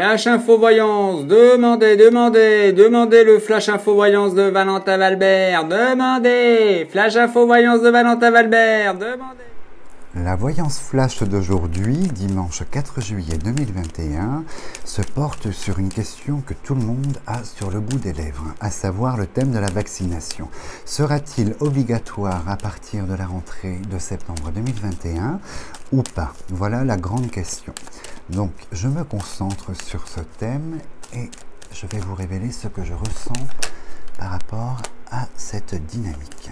Flash Infovoyance, demandez le Flash Infovoyance de Valentin Valbert, demandez Flash Infovoyance de Valentin Valbert, demandez. La voyance flash d'aujourd'hui, dimanche 4 juillet 2021, se porte sur une question que tout le monde a sur le bout des lèvres, à savoir le thème de la vaccination. Sera-t-il obligatoire à partir de la rentrée de septembre 2021 ou pas? Voilà la grande question. Donc, je me concentre sur ce thème et je vais vous révéler ce que je ressens par rapport à cette dynamique.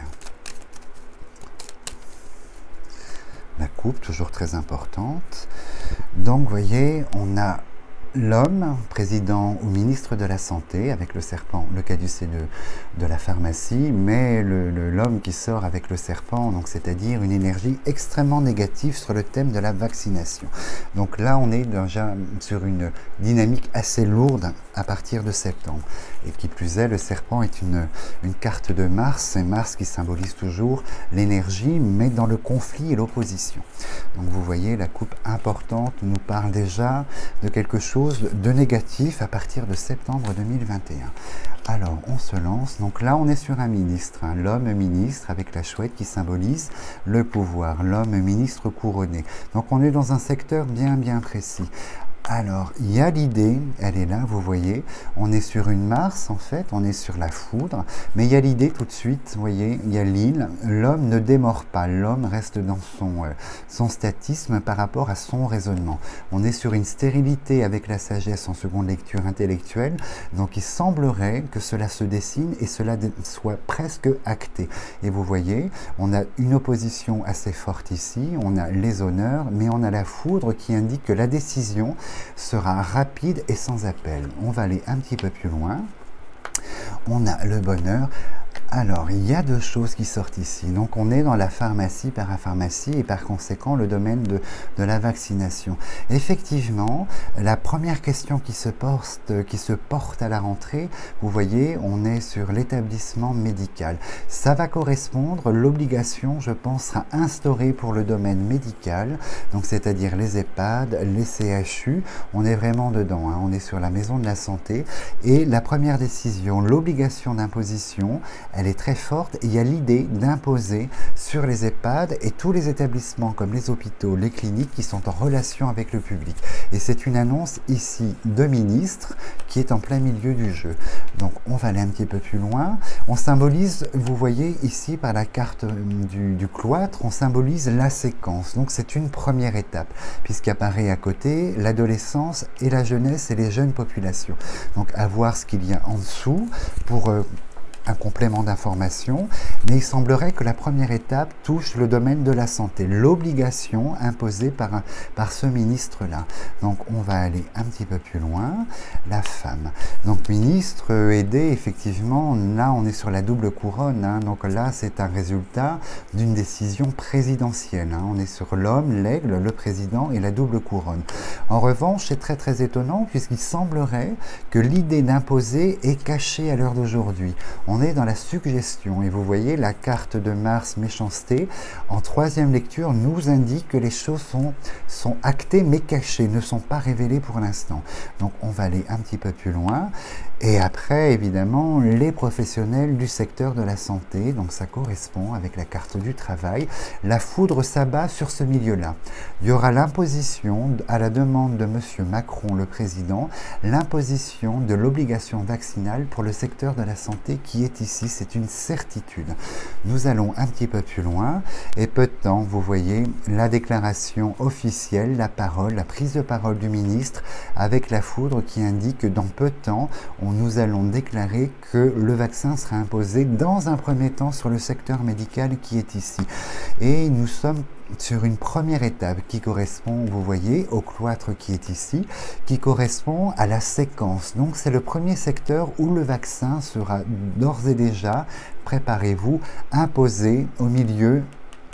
La coupe, toujours très importante. Donc, vous voyez, on a l'homme, président ou ministre de la Santé, avec le serpent, le caducée de la pharmacie, mais l'homme qui sort avec le serpent, donc c'est-à-dire une énergie extrêmement négative sur le thème de la vaccination. Donc là, on est déjà sur une dynamique assez lourde à partir de septembre. Et qui plus est, le serpent est une carte de Mars, c'est Mars qui symbolise toujours l'énergie, mais dans le conflit et l'opposition. Donc vous voyez, la coupe importante nous parle déjà de quelque chose de négatif à partir de septembre 2021. Alors, on se lance. Donc là, on est sur un ministre, hein, l'homme ministre avec la chouette qui symbolise le pouvoir, l'homme ministre couronné. Donc, on est dans un secteur bien précis. Alors, il y a l'idée, elle est là, vous voyez, on est sur une Mars en fait, on est sur la foudre, mais il y a l'idée tout de suite, vous voyez, il y a l'île, l'homme ne démord pas, l'homme reste dans son statisme par rapport à son raisonnement. On est sur une stérilité avec la sagesse en seconde lecture intellectuelle, donc il semblerait que cela se dessine et cela soit presque acté. Et vous voyez, on a une opposition assez forte ici, on a les honneurs, mais on a la foudre qui indique que la décision sera rapide et sans appel. On va aller un petit peu plus loin. On a le bonheur. Alors, il y a deux choses qui sortent ici. Donc, on est dans la pharmacie, parapharmacie et par conséquent le domaine de la vaccination. Effectivement, la première question qui se porte à la rentrée, vous voyez, on est sur l'établissement médical. Ça va correspondre, l'obligation, je pense, sera instaurée pour le domaine médical, donc c'est-à-dire les EHPAD, les CHU. On est vraiment dedans, hein, on est sur la maison de la santé. Et la première décision, l'obligation d'imposition, elle est très forte. Il y a l'idée d'imposer sur les EHPAD et tous les établissements comme les hôpitaux, les cliniques qui sont en relation avec le public. Et c'est une annonce ici de ministre qui est en plein milieu du jeu. Donc on va aller un petit peu plus loin. On symbolise, vous voyez ici par la carte du cloître, on symbolise la séquence. Donc c'est une première étape puisqu'apparaît à côté l'adolescence et la jeunesse et les jeunes populations. Donc à voir ce qu'il y a en dessous pour un complément d'information, mais il semblerait que la première étape touche le domaine de la santé, l'obligation imposée par ce ministre-là. Donc on va aller un petit peu plus loin, la femme. Donc ministre, aidé, effectivement, là on est sur la double couronne, hein, donc là c'est un résultat d'une décision présidentielle, hein, on est sur l'homme, l'aigle, le président et la double couronne. En revanche, c'est très étonnant puisqu'il semblerait que l'idée d'imposer est cachée à l'heure d'aujourd'hui. On est dans la suggestion et vous voyez la carte de Mars méchanceté en troisième lecture nous indique que les choses sont actées mais cachées, ne sont pas révélées pour l'instant. Donc on va aller un petit peu plus loin et après évidemment les professionnels du secteur de la santé, donc ça correspond avec la carte du travail. La foudre s'abat sur ce milieu-là. Il y aura l'imposition à la demande de monsieur Macron, le président, l'imposition de l'obligation vaccinale pour le secteur de la santé qui est ici, c'est une certitude. Nous allons un petit peu plus loin et peu de temps, vous voyez, la déclaration officielle, la parole, la prise de parole du ministre avec la foudre qui indique que dans peu de temps, nous allons déclarer que le vaccin sera imposé dans un premier temps sur le secteur médical qui est ici. Et nous sommes sur une première étape qui correspond, vous voyez, au cloître qui est ici, qui correspond à la séquence. Donc c'est le premier secteur où le vaccin sera d'ores et déjà, préparez-vous, imposé au milieu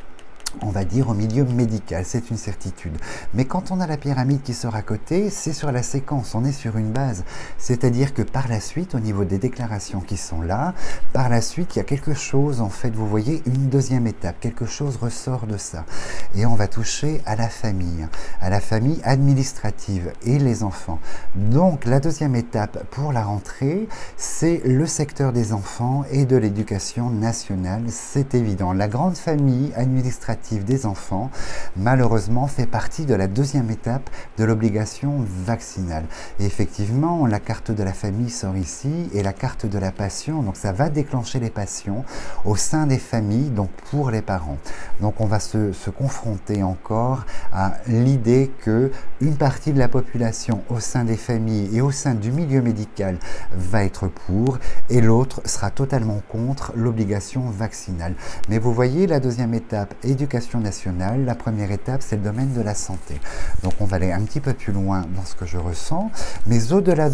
on va dire au milieu médical, c'est une certitude. Mais quand on a la pyramide qui sort à côté, c'est sur la séquence, on est sur une base. C'est-à-dire que par la suite, au niveau des déclarations qui sont là, par la suite, il y a quelque chose, en fait, vous voyez, une deuxième étape, quelque chose ressort de ça. Et on va toucher à la famille administrative et les enfants. Donc, la deuxième étape pour la rentrée, c'est le secteur des enfants et de l'éducation nationale, c'est évident. La grande famille administrative des enfants, malheureusement, fait partie de la deuxième étape de l'obligation vaccinale. Et effectivement, la carte de la famille sort ici et la carte de la passion, donc ça va déclencher les passions au sein des familles, donc pour les parents. Donc on va se confronter encore à l'idée que une partie de la population au sein des familles et au sein du milieu médical va être pour et l'autre sera totalement contre l'obligation vaccinale. Mais vous voyez, la deuxième étape, éducation nationale, la première étape, c'est le domaine de la santé. Donc on va aller un petit peu plus loin dans ce que je ressens, mais au-delà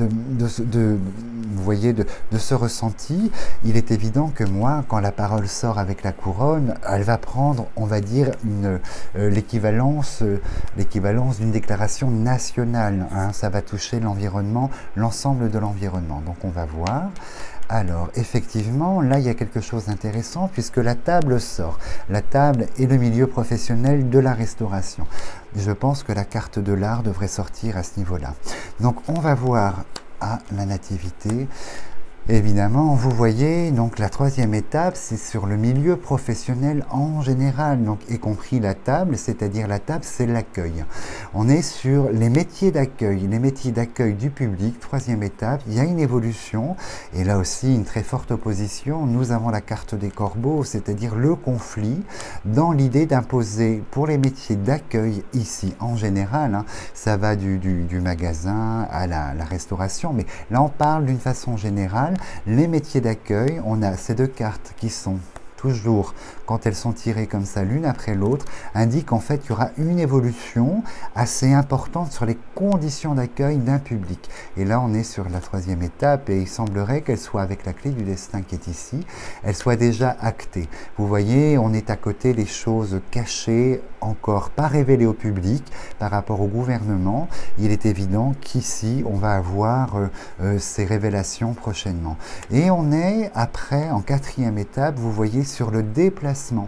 vous voyez, de ce ressenti, il est évident que moi, quand la parole sort avec la couronne, elle va prendre, on va dire, l'équivalence d'une déclaration nationale. Hein, ça va toucher l'environnement, l'ensemble de l'environnement. Donc on va voir. Alors, effectivement, là, il y a quelque chose d'intéressant puisque la table sort. La table est le milieu professionnel de la restauration. Je pense que la carte de l'art devrait sortir à ce niveau-là. Donc, on va voir à la nativité. Évidemment, vous voyez, donc la troisième étape, c'est sur le milieu professionnel en général, donc y compris la table, c'est-à-dire la table, c'est l'accueil. On est sur les métiers d'accueil du public, troisième étape, il y a une évolution, et là aussi une très forte opposition. Nous avons la carte des corbeaux, c'est-à-dire le conflit, dans l'idée d'imposer pour les métiers d'accueil ici, en général, hein, ça va du magasin à la restauration, mais là on parle d'une façon générale. Les métiers d'accueil, on a ces deux cartes qui sont toujours, quand elles sont tirées comme ça l'une après l'autre, indiquent en fait qu'il y aura une évolution assez importante sur les conditions d'accueil d'un public. Et là, on est sur la troisième étape et il semblerait qu'elle soit, avec la clé du destin qui est ici, elle soit déjà actée. Vous voyez, on est à côté des choses cachées, encore pas révélées au public par rapport au gouvernement. Il est évident qu'ici, on va avoir ces révélations prochainement. Et on est après, en quatrième étape, vous voyez, sur le déplacement.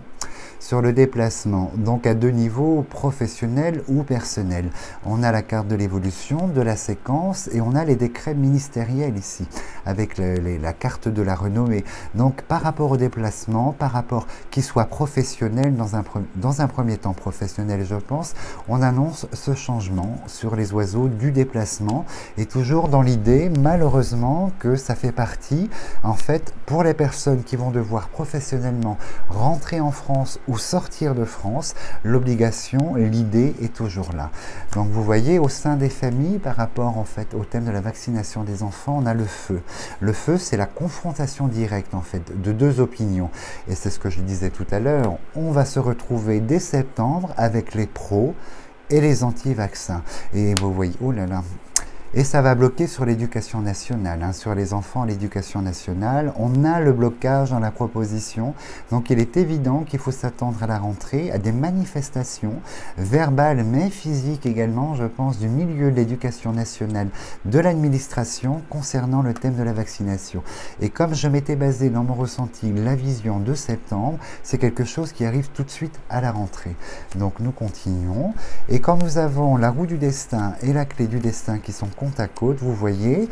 Donc à deux niveaux, professionnel ou personnel. On a la carte de l'évolution, de la séquence et on a les décrets ministériels ici, avec la carte de la renommée. Donc par rapport au déplacement, par rapport qu'il soit professionnel, dans un premier temps professionnel je pense, on annonce ce changement sur les oiseaux du déplacement et toujours dans l'idée malheureusement que ça fait partie en fait pour les personnes qui vont devoir professionnellement rentrer en France ou sortir de France, l'obligation, l'idée est toujours là. Donc vous voyez, au sein des familles, par rapport en fait au thème de la vaccination des enfants, on a le feu. Le feu, c'est la confrontation directe en fait de deux opinions. Et c'est ce que je disais tout à l'heure, on va se retrouver dès septembre avec les pros et les anti-vaccins. Et vous voyez, oh là là. Et ça va bloquer sur l'éducation nationale, hein, sur les enfants, l'éducation nationale. On a le blocage dans la proposition. Donc il est évident qu'il faut s'attendre à la rentrée, à des manifestations verbales mais physiques également, je pense, du milieu de l'éducation nationale, de l'administration concernant le thème de la vaccination. Et comme je m'étais basé dans mon ressenti, la vision de septembre, c'est quelque chose qui arrive tout de suite à la rentrée. Donc nous continuons. Et quand nous avons la roue du destin et la clé du destin qui sont côte à côte, vous voyez,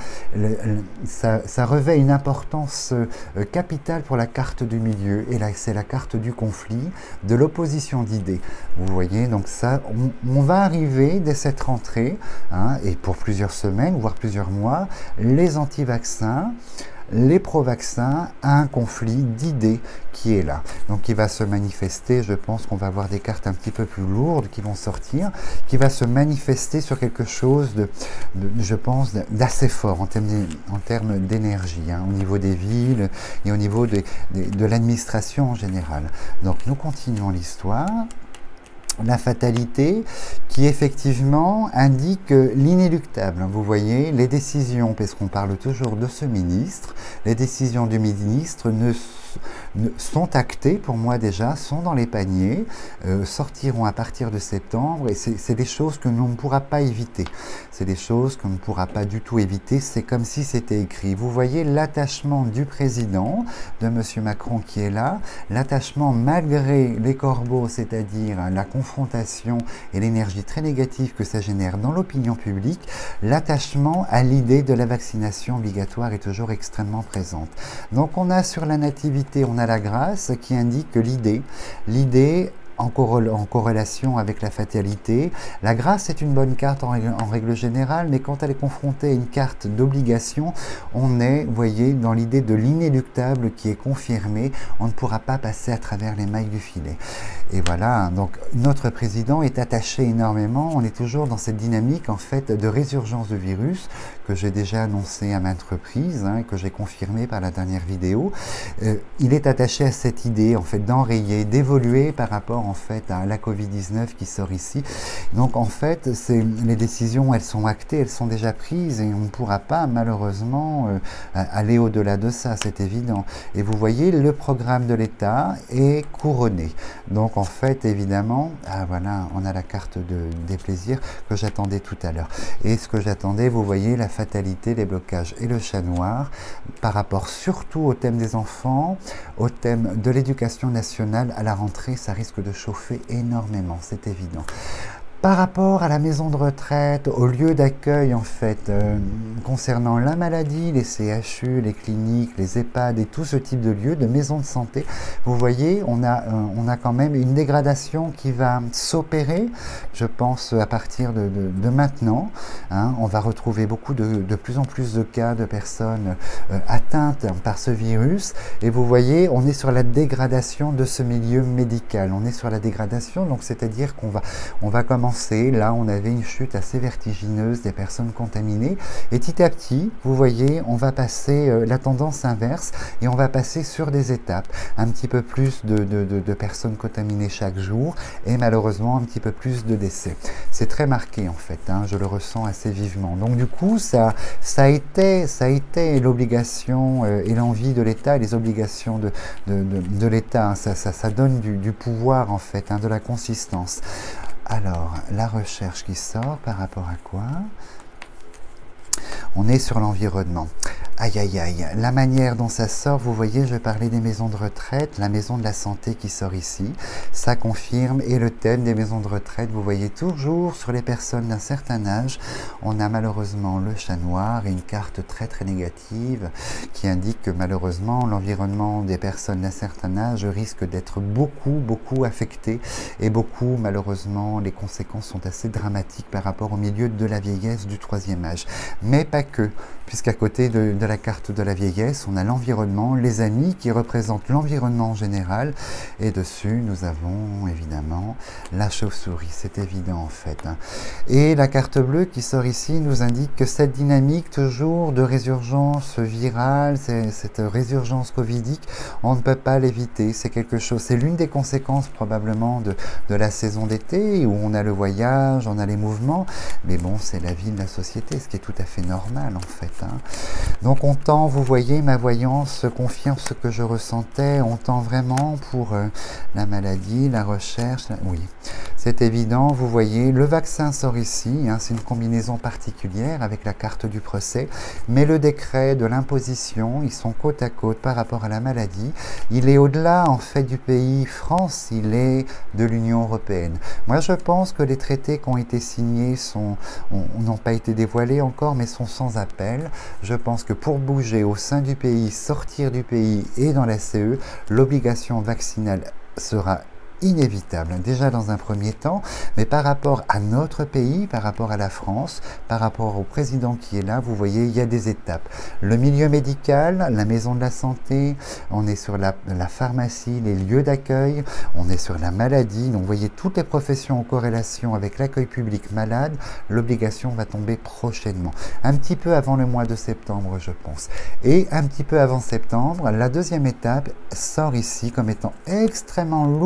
ça revêt une importance capitale pour la carte du milieu. Et là, c'est la carte du conflit, de l'opposition d'idées. Vous voyez, donc ça, on va arriver dès cette rentrée, hein, et pour plusieurs semaines, voire plusieurs mois, les anti-vaccins, les pro-vaccins, à un conflit d'idées qui est là. Donc il va se manifester, je pense qu'on va avoir des cartes un petit peu plus lourdes qui vont sortir, qui va se manifester sur quelque chose je pense, d'assez fort en termes d'énergie, hein, au niveau des villes et au niveau de l'administration en général. Donc nous continuons l'histoire. La fatalité qui effectivement indique l'inéluctable. Vous voyez, les décisions, parce qu'on parle toujours de ce ministre, les décisions du ministre ne sont actés pour moi déjà, sont dans les paniers, sortiront à partir de septembre, et c'est des choses que l'on ne pourra pas éviter. C'est des choses qu'on ne pourra pas du tout éviter, c'est comme si c'était écrit. Vous voyez l'attachement du président, de M. Macron qui est là, l'attachement malgré les corbeaux, c'est-à-dire la confrontation et l'énergie très négative que ça génère dans l'opinion publique, l'attachement à l'idée de la vaccination obligatoire est toujours extrêmement présente. Donc on a sur la nativité, on a la grâce qui indique que l'idée en corrélation avec la fatalité. La grâce est une bonne carte en règle générale, mais quand elle est confrontée à une carte d'obligation, on est, vous voyez, dans l'idée de l'inéluctable qui est confirmée. On ne pourra pas passer à travers les mailles du filet. Et voilà, donc notre président est attaché énormément. On est toujours dans cette dynamique en fait de résurgence de virus que j'ai déjà annoncé à maintes reprises, hein, que j'ai confirmé par la dernière vidéo. Il est attaché à cette idée en fait d'enrayer, d'évoluer par rapport en fait à la Covid-19 qui sort ici. Donc en fait, les décisions, elles sont actées, elles sont déjà prises et on ne pourra pas malheureusement aller au-delà de ça, c'est évident. Et vous voyez, le programme de l'État est couronné. Donc en fait, évidemment, voilà, on a la carte des plaisirs que j'attendais tout à l'heure. Et ce que j'attendais, vous voyez, la fatalité, les blocages et le chat noir par rapport surtout au thème des enfants, au thème de l'éducation nationale. À la rentrée, ça risque de chauffer énormément, c'est évident. Par rapport à la maison de retraite, au lieu d'accueil en fait, concernant la maladie, les CHU, les cliniques, les EHPAD et tout ce type de lieux, de maisons de santé, vous voyez, on a quand même une dégradation qui va s'opérer, je pense, à partir de maintenant. Hein, on va retrouver de plus en plus de cas de personnes atteintes par ce virus. Et vous voyez, on est sur la dégradation de ce milieu médical. On est sur la dégradation, donc c'est-à-dire qu'on va commencer. Là, on avait une chute assez vertigineuse des personnes contaminées. Et petit à petit, vous voyez, on va passer la tendance inverse et on va passer sur des étapes. Un petit peu plus de personnes contaminées chaque jour et malheureusement un petit peu plus de décès. C'est très marqué en fait, hein, je le ressens assez vivement. Donc du coup, ça a été l'obligation et l'envie de l'État et les obligations de l'État. Hein. Ça donne du pouvoir en fait, hein, de la consistance. Alors, la recherche qui sort par rapport à quoi? On est sur l'environnement. Aïe, aïe, aïe. La manière dont ça sort, vous voyez, je parlais des maisons de retraite, la maison de la santé qui sort ici, ça confirme. Et le thème des maisons de retraite, vous voyez toujours sur les personnes d'un certain âge, on a malheureusement le chat noir et une carte très très négative qui indique que malheureusement l'environnement des personnes d'un certain âge risque d'être beaucoup affecté et beaucoup malheureusement les conséquences sont assez dramatiques par rapport au milieu de la vieillesse du troisième âge. Mais pas que, puisqu'à côté de la carte de la vieillesse, on a l'environnement, les amis qui représentent l'environnement en général, et dessus nous avons évidemment la chauve-souris, c'est évident en fait. Hein. Et la carte bleue qui sort ici nous indique que cette dynamique toujours de résurgence virale, cette résurgence covidique, on ne peut pas l'éviter, c'est quelque chose, c'est l'une des conséquences probablement de la saison d'été, où on a le voyage, on a les mouvements, mais bon, c'est la vie de la société, ce qui est tout à fait normal en fait. Hein. Donc on tend, vous voyez, ma voyance confirme ce que je ressentais, on tend vraiment pour la maladie, la recherche, oui, c'est évident, vous voyez, le vaccin sort ici, hein, c'est une combinaison particulière avec la carte du procès, mais le décret de l'imposition, ils sont côte à côte par rapport à la maladie, il est au-delà en fait du pays France, il est de l'Union européenne. Moi je pense que les traités qui ont été signés n'ont pas été dévoilés encore, mais sont sans appel. Je pense que pour bouger au sein du pays, sortir du pays et dans la CE, l'obligation vaccinale sera inévitable, déjà dans un premier temps, mais par rapport à notre pays, par rapport à la France, par rapport au président qui est là, vous voyez, il y a des étapes. Le milieu médical, la maison de la santé, on est sur la pharmacie, les lieux d'accueil, on est sur la maladie, donc vous voyez toutes les professions en corrélation avec l'accueil public malade, l'obligation va tomber prochainement. Un petit peu avant le mois de septembre, je pense. Et un petit peu avant septembre, la deuxième étape sort ici comme étant extrêmement lourde d'énergie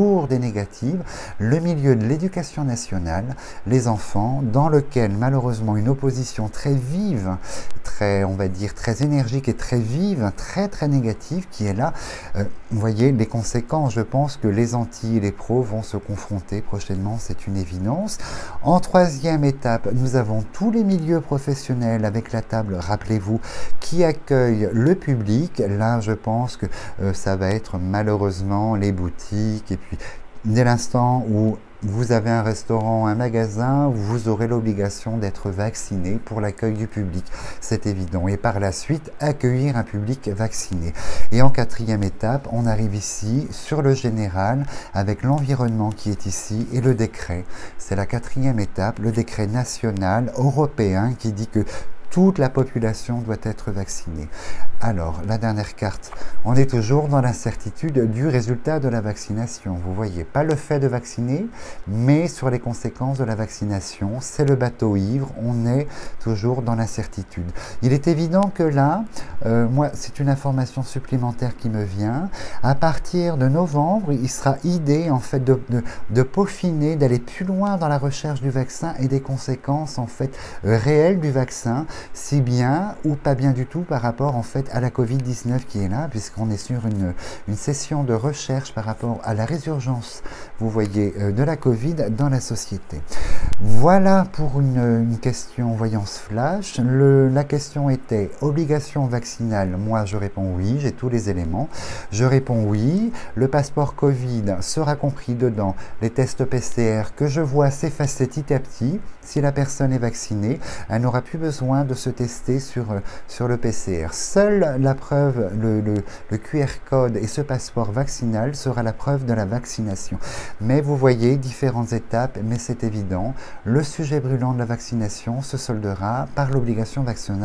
négative, le milieu de l'éducation nationale, les enfants, dans lequel malheureusement une opposition très vive, très, on va dire, très énergique et très vive, très négative qui est là. Vous voyez les conséquences, je pense que les anti et les pros vont se confronter prochainement, c'est une évidence. En troisième étape, nous avons tous les milieux professionnels avec la table, rappelez-vous, qui accueille le public. Là, je pense que ça va être malheureusement les boutiques et puis dès l'instant où vous avez un restaurant, un magasin, vous aurez l'obligation d'être vacciné pour l'accueil du public, c'est évident. Et par la suite, accueillir un public vacciné. Et en quatrième étape, on arrive ici sur le général avec l'environnement qui est ici et le décret. C'est la quatrième étape, le décret national européen qui dit que toute la population doit être vaccinée. Alors, la dernière carte, on est toujours dans l'incertitude du résultat de la vaccination. Vous voyez, pas le fait de vacciner, mais sur les conséquences de la vaccination. C'est le bateau ivre, on est toujours dans l'incertitude. Il est évident que là, moi, c'est une information supplémentaire qui me vient. À partir de novembre, il sera idée, en fait, de peaufiner, d'aller plus loin dans la recherche du vaccin et des conséquences, en fait, réelles du vaccin, si bien ou pas bien du tout par rapport, en fait, à la Covid-19 qui est là, puisqu'on est sur une session de recherche par rapport à la résurgence, vous voyez, de la Covid dans la société. Voilà pour une question voyance flash. La question était obligation vaccinale. Moi, je réponds oui, j'ai tous les éléments. Je réponds oui. Le passeport Covid sera compris dedans. Les tests PCR que je vois s'effacer petit à petit. Si la personne est vaccinée, elle n'aura plus besoin de se tester sur le PCR. Seule la preuve, le QR code et ce passeport vaccinal sera la preuve de la vaccination. Mais vous voyez différentes étapes, mais c'est évident. Le sujet brûlant de la vaccination se soldera par l'obligation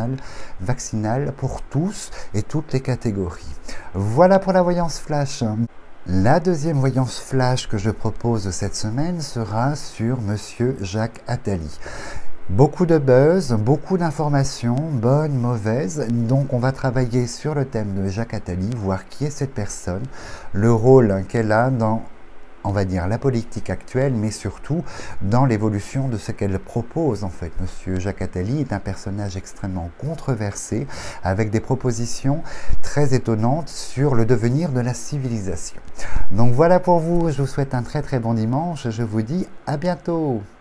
vaccinale pour tous et toutes les catégories. Voilà pour la voyance flash. La deuxième voyance flash que je propose cette semaine sera sur Monsieur Jacques Attali. Beaucoup de buzz, beaucoup d'informations, bonnes, mauvaises. Donc on va travailler sur le thème de Jacques Attali, voir qui est cette personne, le rôle qu'elle a dans, on va dire, la politique actuelle, mais surtout dans l'évolution de ce qu'elle propose en fait. Monsieur Jacques Attali est un personnage extrêmement controversé, avec des propositions très étonnantes sur le devenir de la civilisation. Donc voilà pour vous, je vous souhaite un très bon dimanche, je vous dis à bientôt.